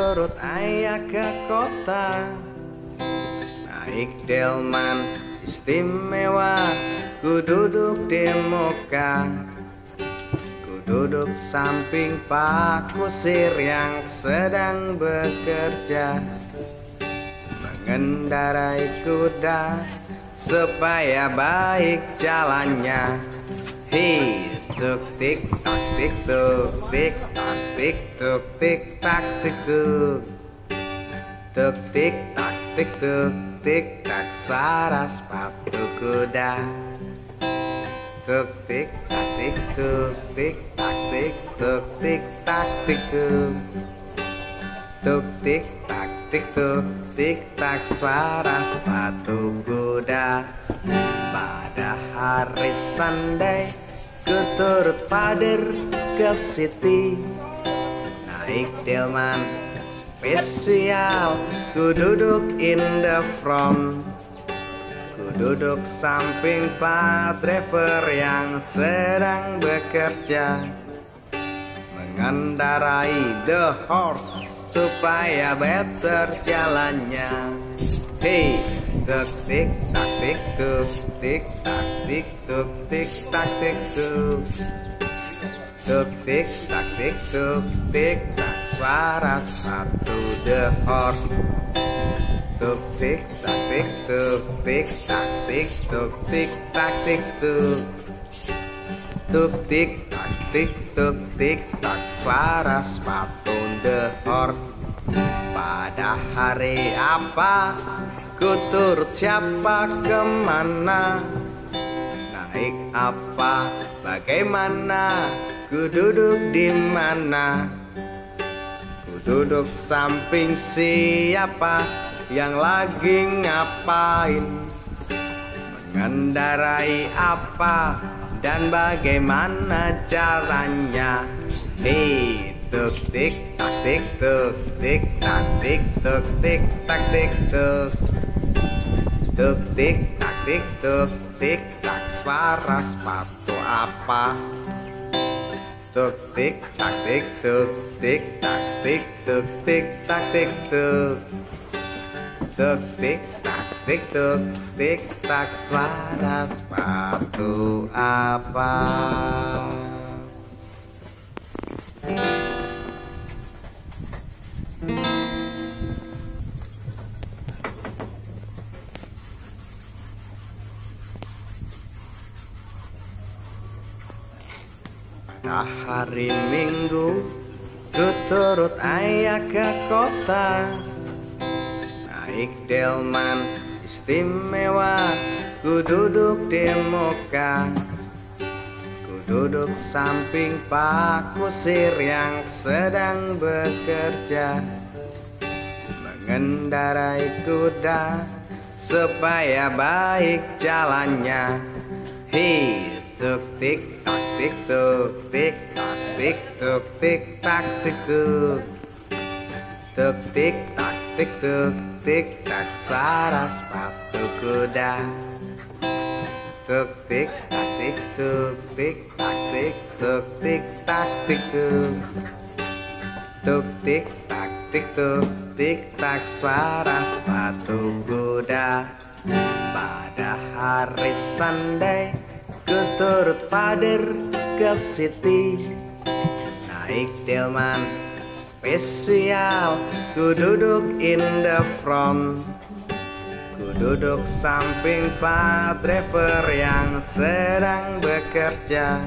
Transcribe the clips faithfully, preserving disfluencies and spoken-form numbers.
turut ayah ke kota, naik delman istimewa. Ku duduk di muka, ku duduk samping Pak Kusir yang sedang bekerja mengendarai kuda supaya baik jalannya. Hei, tuk tik tak tik tuk tik tak tik tuk tik tak tik tuk tuk tik tak tik tuk tik tak suara sepatu kuda. Tuk tik tak tik tuk tik tak tik tuk tik tak tik tuk tuk tik tak tik tuk tik tak suara sepatu kuda. Pada hari Sunday ku turut father ke city, naik delman spesial. Ku duduk in the front, ku duduk samping Pak driver yang sedang bekerja mengendarai the horse supaya better jalannya. Hei, tuk tik tak tik tuk tik tak tik tuk tik tak tik tuk tuk tik tak tik tuk tik tak suara sepatu the horse. Tuk tik tak tik tuk tik tak tik tuk tik tak tik tuk tuk tik tak tik tuk tik tak suara sepatu the horse. Pada hari apa ku turut siapa kemana, naik apa bagaimana, ku duduk di mana, ku duduk samping siapa yang lagi ngapain, mengendarai apa dan bagaimana caranya. Hei, tuk tik tak tik tuk tik tak tik tuk tik tak tik tuk tuk tik tak tik tuk tik tak suara sepatu apa. Tuk tik tak tik tuk tik tak tik tuk tik tak tik tuk tuk tik tak tik tuk tik tak suara sepatu apa. Pada hari Minggu ku turut ayah ke kota, naik delman istimewa. Ku duduk di muka, ku duduk samping Pak Kusir yang sedang bekerja mengendarai kuda supaya baik jalannya. Hei, tuk tik tak tik tuk tik tak tik tuk tik tak tik tuk tuk tik tak tik tuk tik tak suara sepatu kuda. Tuk tik tak tik tuk tik tak tik tuk tik tak tik tuk tuk tik tak tik tuk tik tak suara sepatu kuda. Pada hari Sunday ku turut father ke city, naik delman spesial. Ku duduk in the front, ku duduk samping Pak driver yang sedang bekerja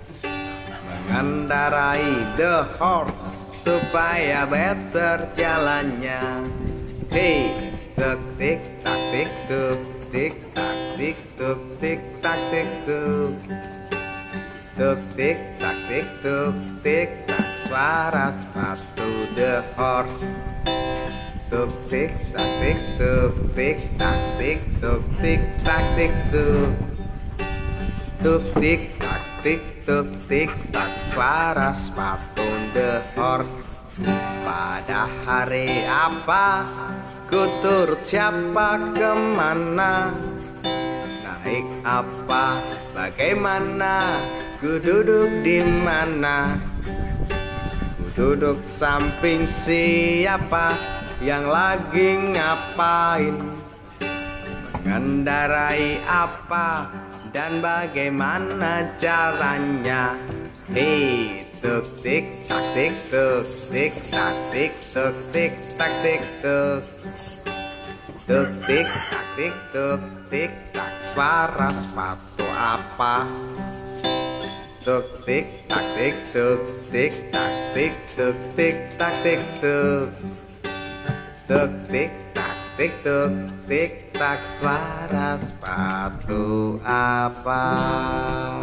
mengendarai the horse supaya better jalannya. Hei, tuk tik tak tik tuk tik tak tik tuk tik tak tik tuk tuk tik tak tik tuk tik tak suara sepatu the horse. Tuk tik tak tik tuk tik tak tik tuk tik tak tik tuk tuk tik tak tik tuk tik tak suara sepatu the horse. Pada hari apa ku turut siapa kemana, naik apa bagaimana, ku duduk di mana, ku duduk samping siapa yang lagi ngapain, mengendarai apa dan bagaimana caranya. Hei, tuk tik tak tik tuk tik tak tik tuk tik tak tik tuk tuk tik tak tik tuk tik tak. Suara sepatu apa? Tuk tik tak tik tuk tik tak tik tuk tik tak tik tuk tuk tik tak tik tuk tik tak. Suara sepatu apa?